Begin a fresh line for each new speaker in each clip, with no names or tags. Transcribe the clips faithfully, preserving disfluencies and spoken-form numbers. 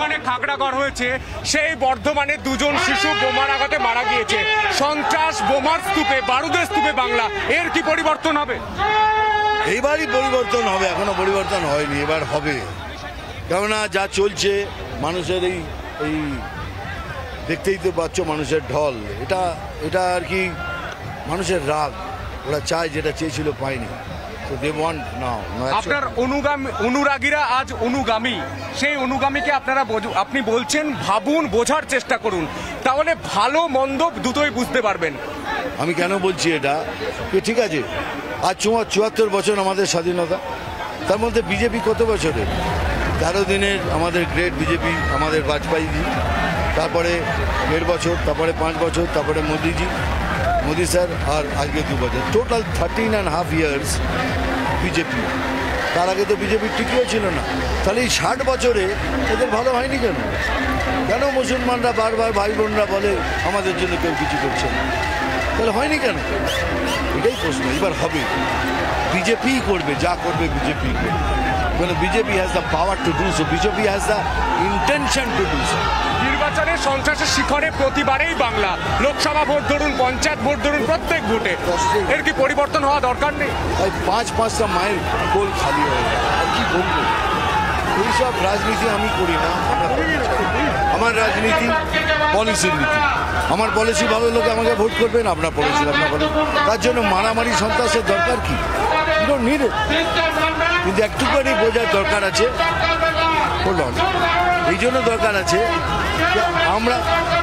বর্ধমানে খাগড়াগড় হয়েছে, সেই বর্ধমানে দুজন শিশু বোমার আঘাতে মারা গিয়েছে। সন্ত্রাস, বোমার স্তূপে, বারুদের স্তূপে বাংলা, এর কি পরিবর্তন হবে?
এইবারই পরিবর্তন হবে, এখনো পরিবর্তন হয়নি, এবার হবে। কেননা যা চলছে মানুষের এই এই দেখতেই তো পাচ্ছ মানুষের ঢল, এটা এটা আর কি মানুষের রাগ, ওরা চায় যেটা চেয়েছিল পায়নি। তো দে ওয়ান্ট নাও।
আপনার অনুগামী অনুরাগীরা আজ অনুগামী, সেই অনুগামীকে আপনারা আপনি বলছেন ভাবুন, বোঝার চেষ্টা করুন, তাহলে ভালো মন্দ দুটোই বুঝতে পারবেন।
আমি কেন বলছি এটা, ঠিক আছে আজ চুয়াত্তর বছর আমাদের স্বাধীনতা, তার মধ্যে বিজেপি কত বছরের? তেরো দিনের আমাদের গ্রেট বিজেপি, আমাদের বাজপেয়ীজি, তারপরে দেড় বছর, তারপরে পাঁচ বছর, তারপরে মোদিজি, মোদি স্যার, আর আজকে দু বছর, total thirteen and half years BJP. তার আগে তো বিজেপি টিকিও ছিল না। তাহলে এই ষাট বছরে এদের ভালো হয়নি কেন? কেন মুসলমানরা বারবার ভাই বোনরা বলে আমাদের জন্য কেউ কিছু করছে না? তাহলে হয়নি কেন? এটাই প্রশ্ন। এবার হবে, বিজেপি করবে, যা করবে বিজেপি করবে। কারণ BJP has the power to do so, BJP has the intention to do so.
নির্বাচনে সন্ত্রাসের শিখরে প্রতিবারেই বাংলা, লোকসভা ভোট ধরুন, পঞ্চায়েত ভোট ধরুন, প্রত্যেক ভোটে এর কি পরিবর্তন হওয়া দরকার নেই?
তাই পাঁচ পাঁচটা মায়ের কোল খালি হয়ে যায়, আর কি বলবো? এইসব রাজনীতি আমি করি না। আমার রাজনীতি পলিসির নীতি। আমার পলিসি ভালো লোক আমাকে ভোট করবেন, আপনার পলিসি আপনার বলেন। তার জন্য মারামারি সন্ত্রাসের দরকার কি? নিড। কিন্তু একটুখানি বোঝার দরকার আছে, বলুন এই জন্য দরকার আছে আমরা,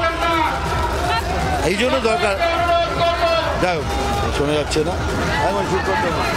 এই জন্য দরকার, যাই হোক শোনা যাচ্ছে না, এখন শুরু করতে হবে।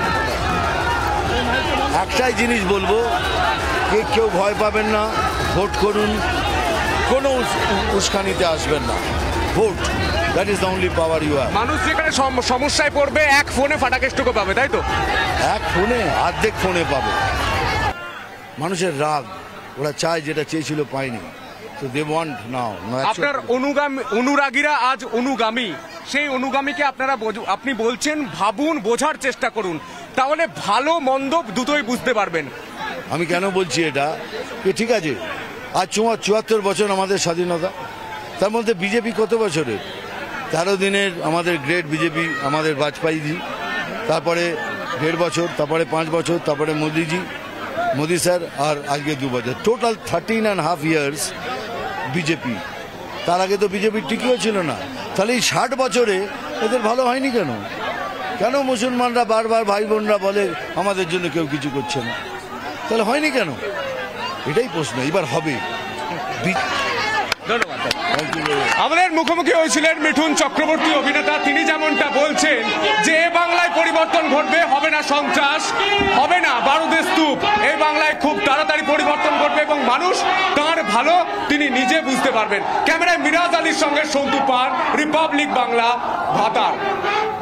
একটাই জিনিস বলবো, কে কেউ ভয় পাবেন না, ভোট করুন, কোনো উস্কানিতে আসবেন না, vote, that is the only power you have.
মানুষ যেখানে সমস্যায় পড়বে এক ফোনে ফাটাকেষ্টকে পাবে, তাই তো?
এক ফোনে, অর্ধেক ফোনে পাবে। মানুষের রাগ, ওরা চায় যেটা চেয়েছিল পায়নি। তো দে ওয়ান্ট নাও।
আপনার অনুগামী অনুরাগীরা আজ অনুগামী, সেই অনুগামীকে আপনারা আপনি বলছেন ভাবুন, বোঝার চেষ্টা করুন, তাহলে ভালো মন্দ দুটোই বুঝতে পারবেন।
আমি কেন বলছি এটা, ঠিক আছে আজ চুয়াত্তর বছর আমাদের স্বাধীনতা, তার মধ্যে বিজেপি কত বছরের? তেরো দিনের আমাদের গ্রেট বিজেপি, আমাদের বাজপেয়ীজি, তারপরে দেড় বছর, তারপরে পাঁচ বছর, তারপরে মোদিজি, মোদি স্যার, আর আজকে দু বছর, total thirteen and half years BJP. তার আগে তো বিজেপি টিকিও ছিল না। তাহলে এই ষাট বছরে এদের ভালো হয়নি কেন? কেন মুসলমানরা বারবার ভাই বোনরা বলে আমাদের জন্য কেউ কিছু করছে না? তাহলে হয়নি কেন? এটাই প্রশ্ন। এবার হবে।
ধন্যবাদ। আমাদের মুখোমুখি হয়েছিলেন মিঠুন চক্রবর্তী অভিনেতা। তিনি যেমনটা বলছেন যে এ বাংলায় পরিবর্তন ঘটবে, হবে না সন্ত্রাস, হবে না বারুদের স্তূপ, এই বাংলায় খুব তাড়াতাড়ি পরিবর্তন ঘটবে এবং মানুষ তার ভালো তিনি নিজে বুঝতে পারবেন। ক্যামেরায় মিরাজ আলীর সঙ্গে সন্তু পান, রিপাবলিক বাংলা, ভাতার।